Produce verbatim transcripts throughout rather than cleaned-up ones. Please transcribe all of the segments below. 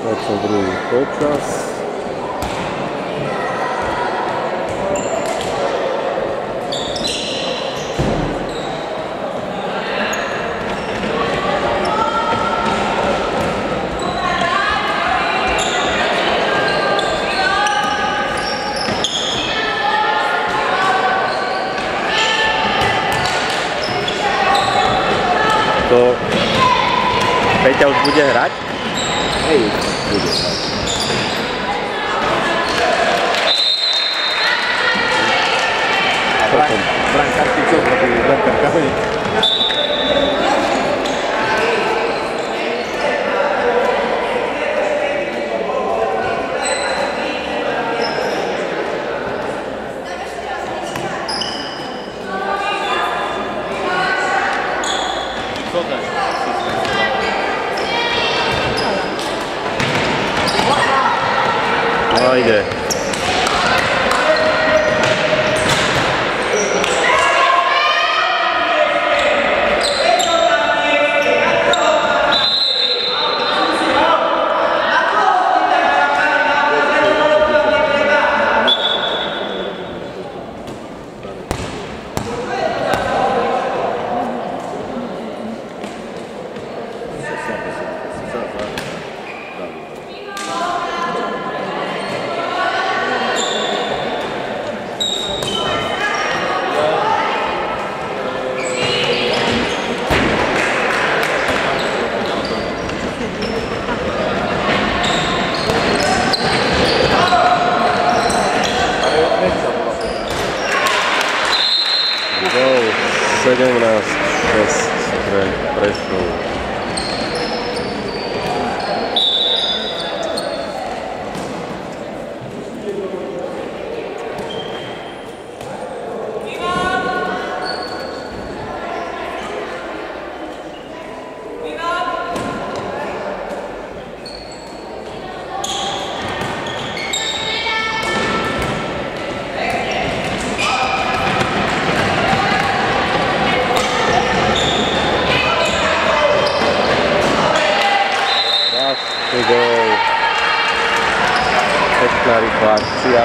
Začal druhý počas. To Peťa už bude hrať? Hej, bude hrať. Braň karty, čo zrobili? Braň karty. No ide. sedemnásť šesť pre Prešov. Gól. Pekná rýchla akcia.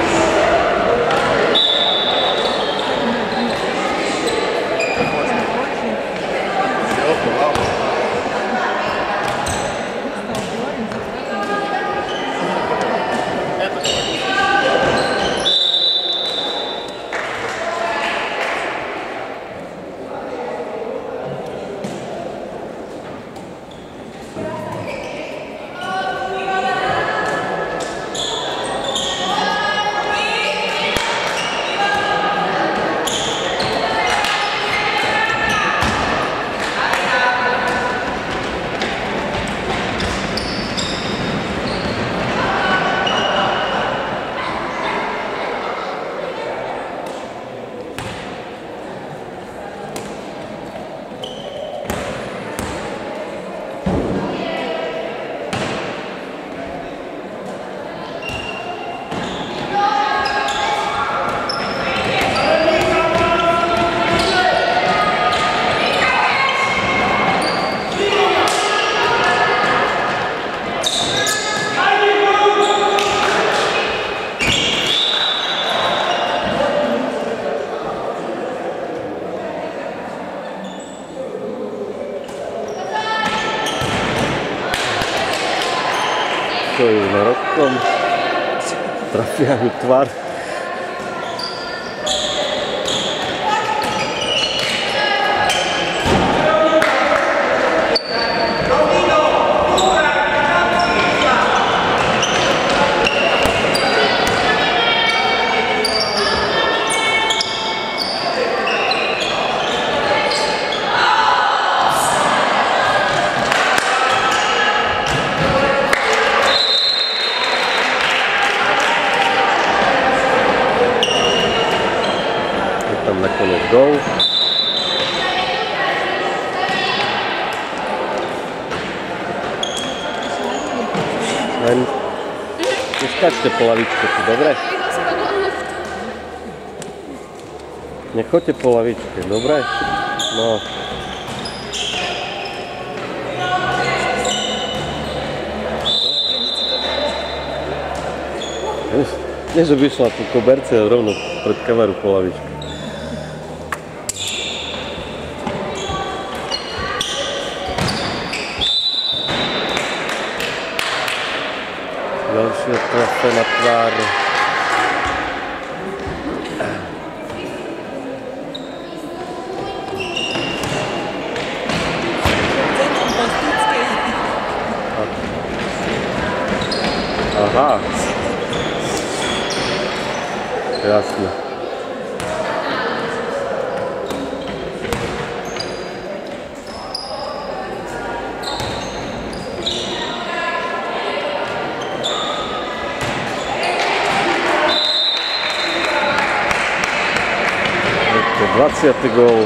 To je na rokom, trafiajú tvar. Tam nakoniec gól. Len neskáčte po lavičke, tu dobre? Nechoďte po lavičke, dobre? No. Nie, že by šla po koberce rovno pred kameru po lavičku. Ďalšie trafe na tvár. Aha. Jasne. dvadsiaty gól.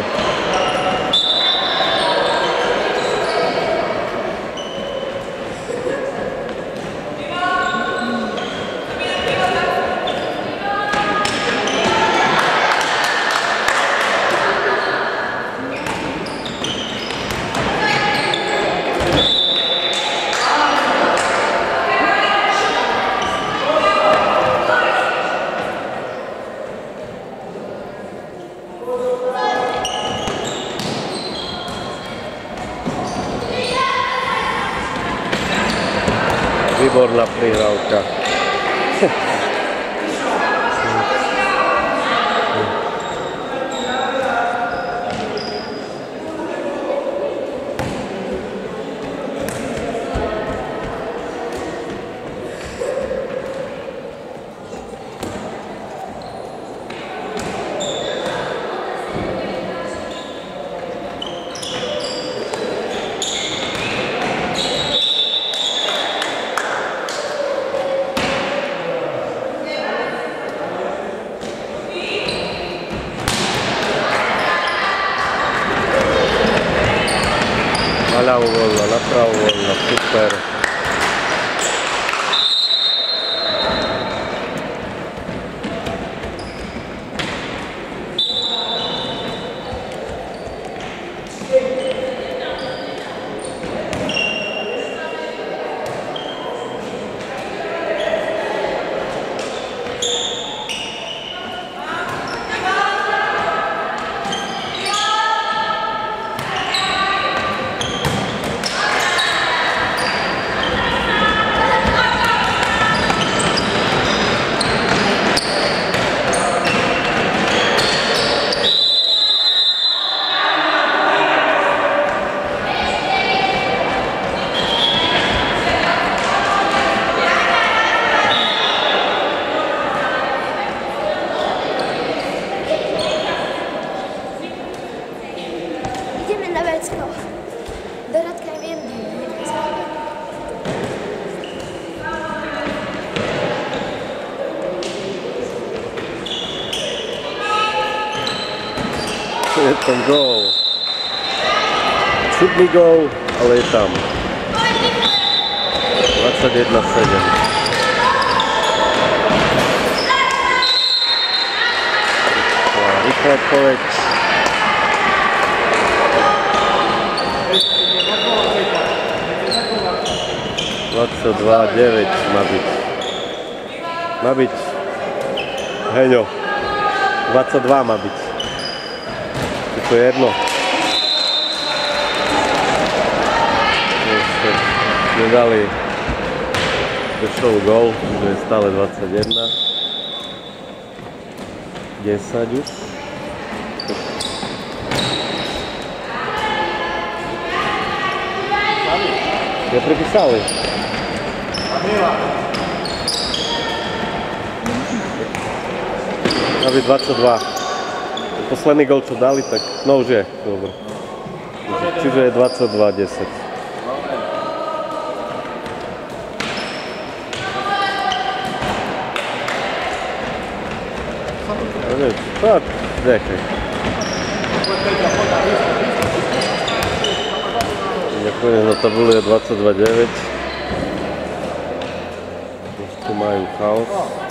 Výborná prihrávka. Naľavo voľno, napravo voľno, super. Dorotka je viem, Je tam gól. Čudný gól, ale je tam. dvadsaťjeden sedem. Rýchla odpoveď. dvadsaťdva deväť má byť. Má byť. Heňo. dvadsaťdva má byť. To je jedno. Nedali. Došol gól, že je stále dvadsaťjeden. desať už. Je pripísali. Má byť dvadsaťdva. Posledný gól, čo dali, tak no už je. Dobre. Čiže je dvadsaťdva desať. Tak, nechaj. Nakoniec na tabuli je dvadsaťdva deväť. Už tu majú chaos.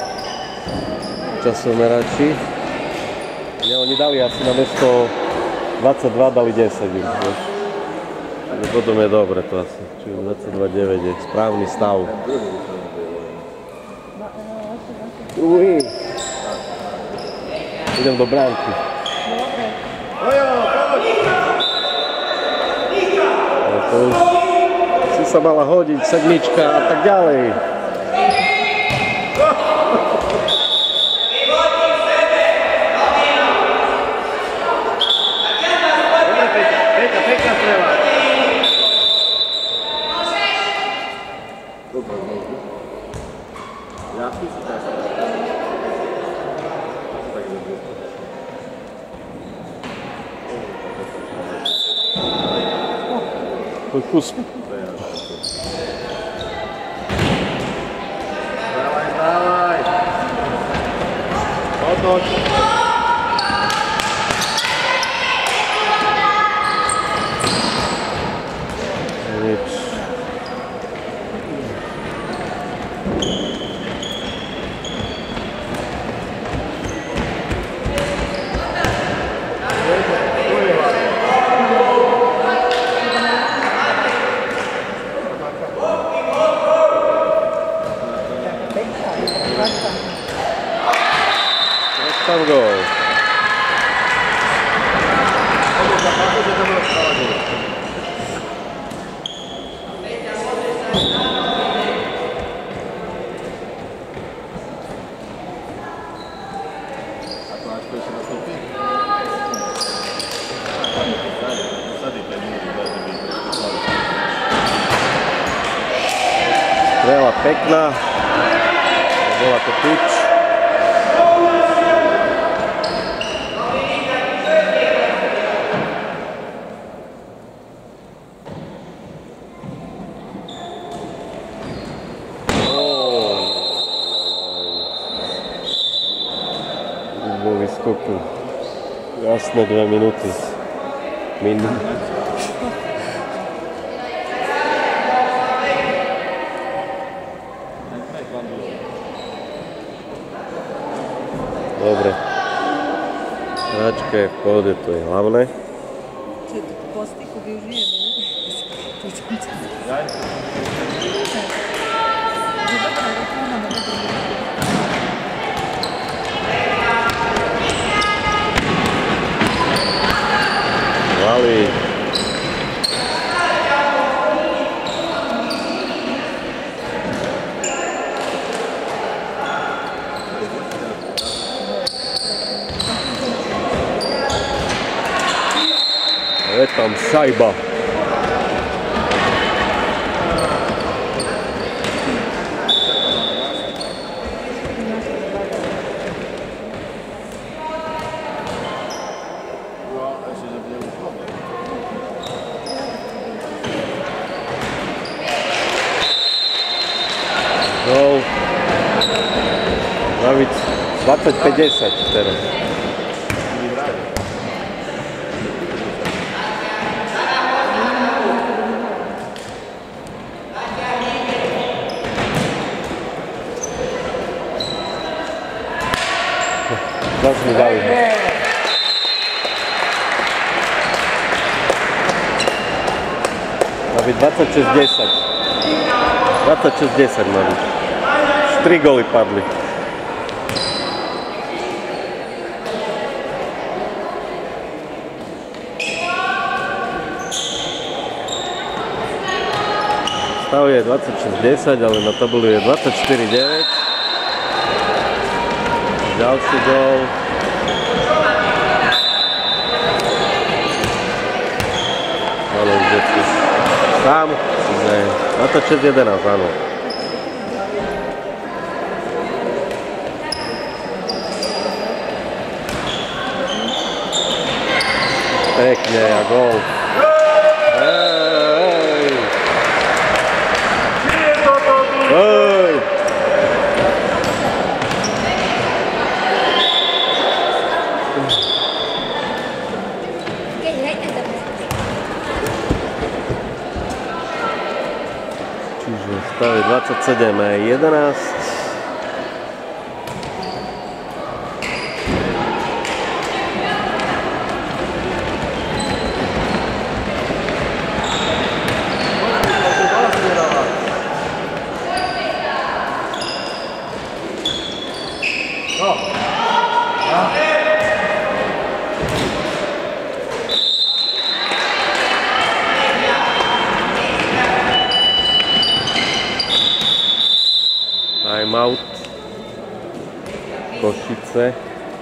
Časomerači. Nie, oni dali asi na miesto dvadsaťdva, dali desať. Vieš. Potom je dobre to asi. Čiže dvadsaťdva deväť je správny stav. Uj. Idem do bránky. No to už si sa mala hodiť, sedmička a tak ďalej. Kus. Dávaj, dávaj. Otoč. Nič. Tam gol. Strela pekná. Bola to tyč. Skoku. Jasné dve minúty. Minimum. Dobre. Hráčka je v pohode, to je hlavné. Čo je to po styku využijeme, ne? Valí. Je tam šajba. Gól. Navíc dvadsaťpäť desať teraz. Zase mi dali. Má byť dvadsaťšesť desať. dvadsaťšesť desať má byť. tri góly padli. Stav je dvadsaťšesť desať, ale na tabuli je dvadsaťštyri deväť. Ďalší gól. Ale už je tu sám. Ne, dvadsaťšesť jedenásť, áno. Pekne a gól. Hej! Hej! Čiže stav je dvadsaťsedem jedenásť. Timeout. Košice.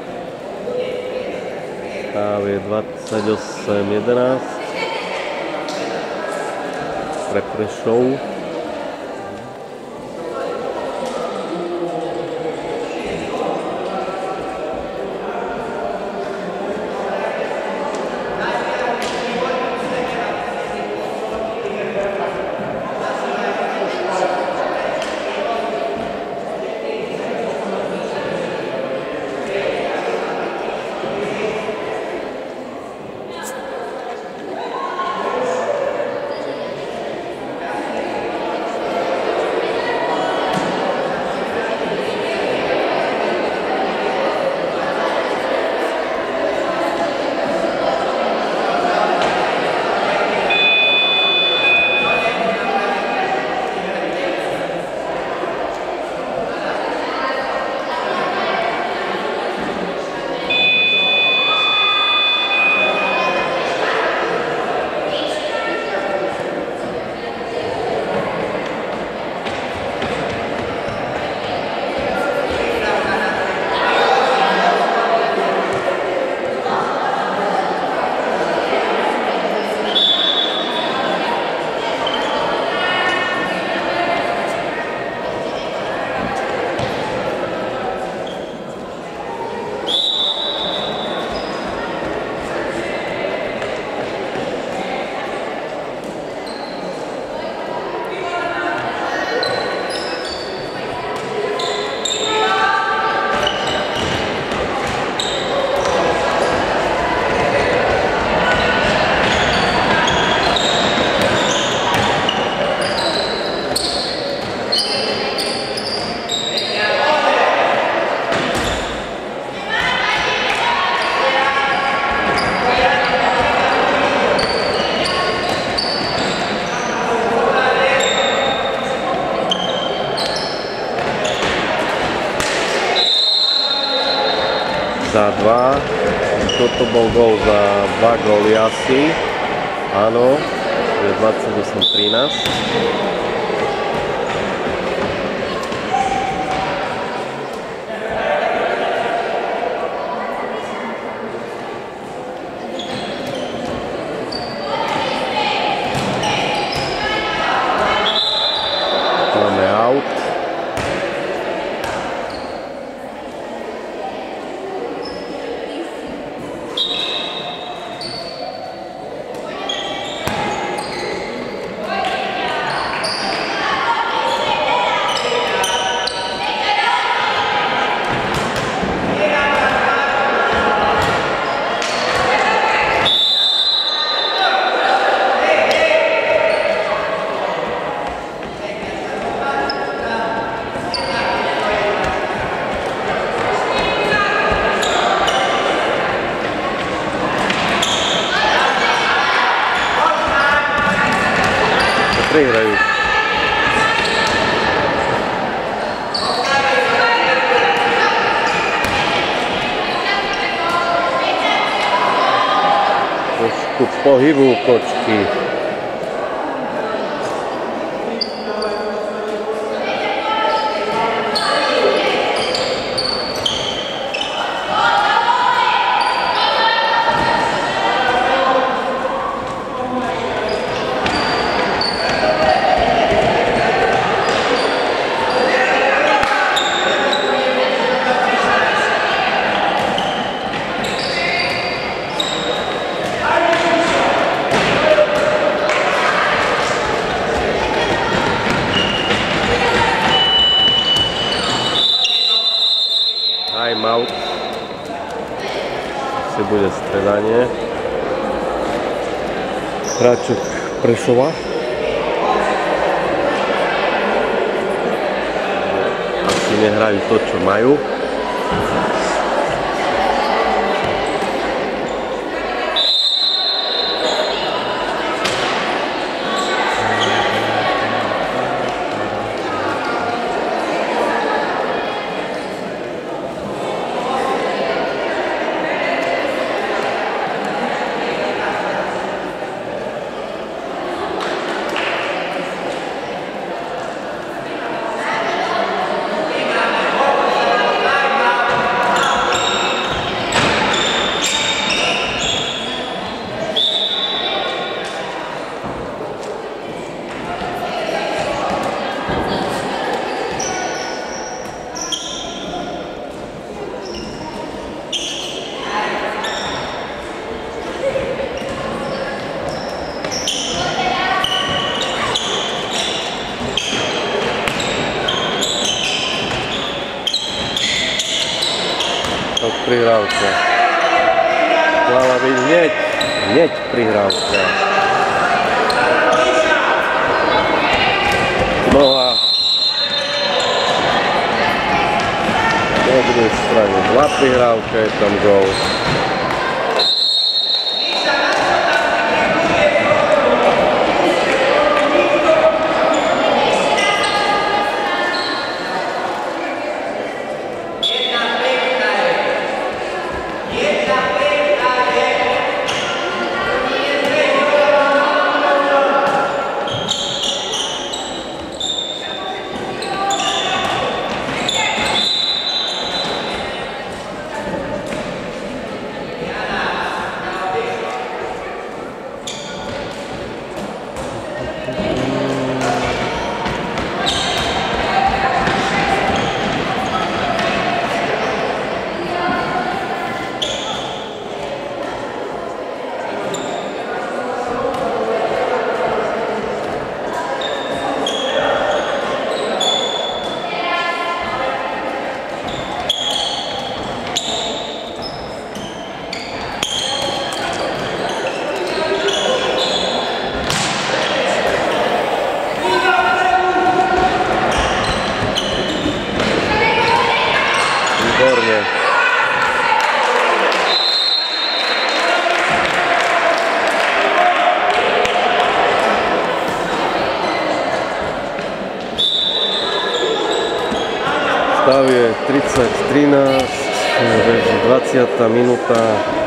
Stav je dvadsaťosem jedenásť. Pre Prešov. Za dva. Toto bol gól za dva góly asi. Áno, je dvadsaťosem trinásť. Máme out. Prehrajú. Trošku pohybu kočky. Timeout. Asi bude stredanie. Hráčok Prešova. Asi nehrajú to, čo majú. prihrávka. Mala byť hneď, hneď prihrávka. Noha. Na druhej strane dva prihrávka, je tam gól. Výborne. Stav je tridsať trinásť, dvadsiata minúta.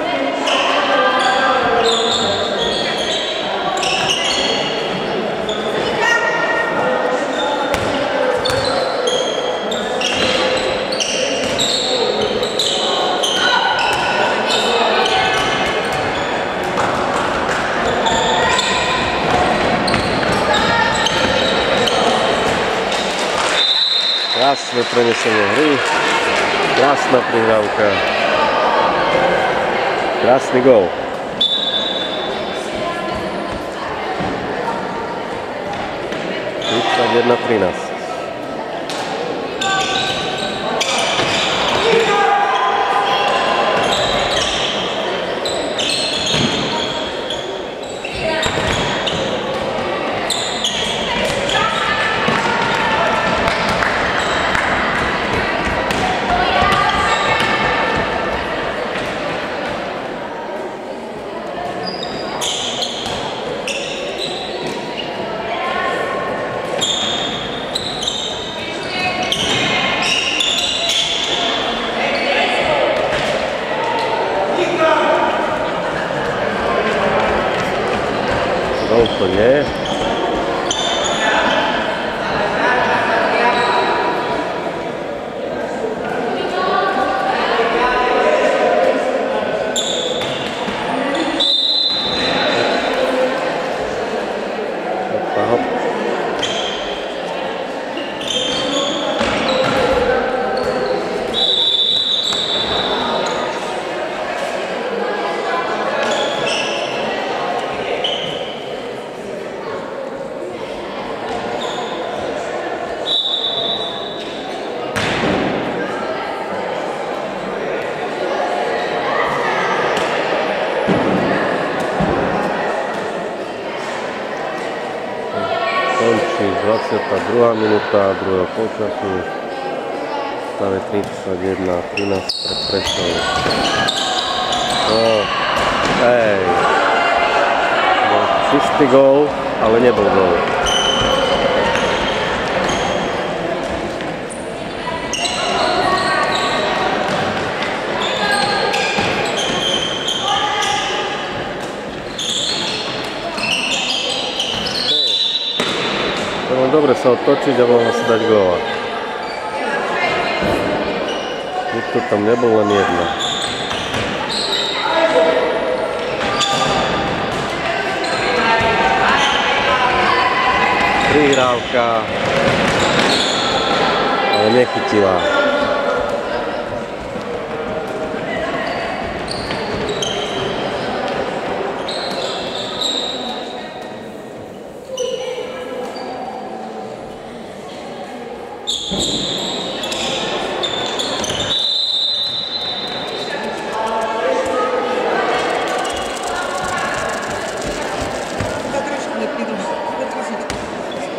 Krásne prenesenie hry, krásna prihrávka, krásny gól. tridsaťjeden trinásť. Gól to nie je. Hopa, hop. Končí dvadsiata druhá minúta druhého polčasu. Stave tridsaťjeden trinásť pred Prešov. No, hej. Bol čistý gól, ale nebol gól. Dobre sa otočiť a mohol sa dať góla. Nikto tam nebol, len jedna. Prihrávka, ale nechytila.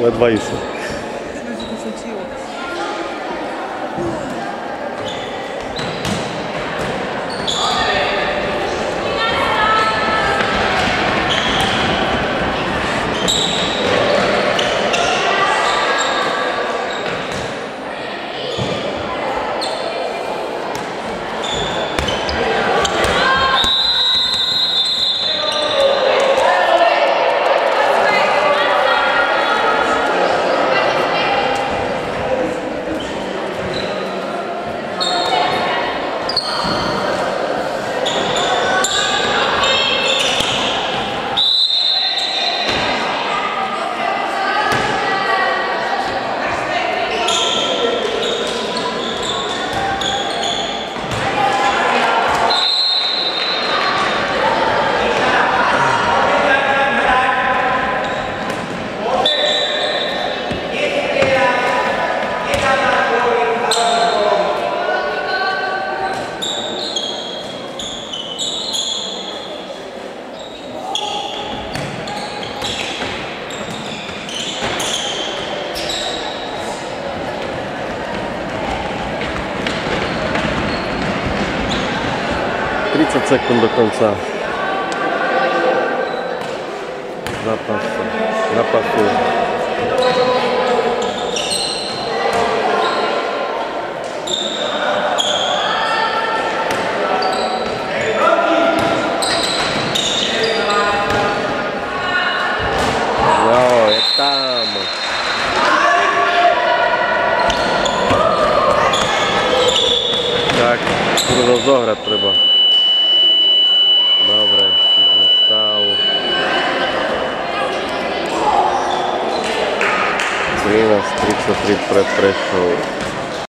ledva išlo. Tebe se to sočiło. tridsať sekúnd do konca zápasu. zápasu. No, je tam. Tak, to zohrať treba. Dobre, stav. trinásť tridsaťtri pred Prešov.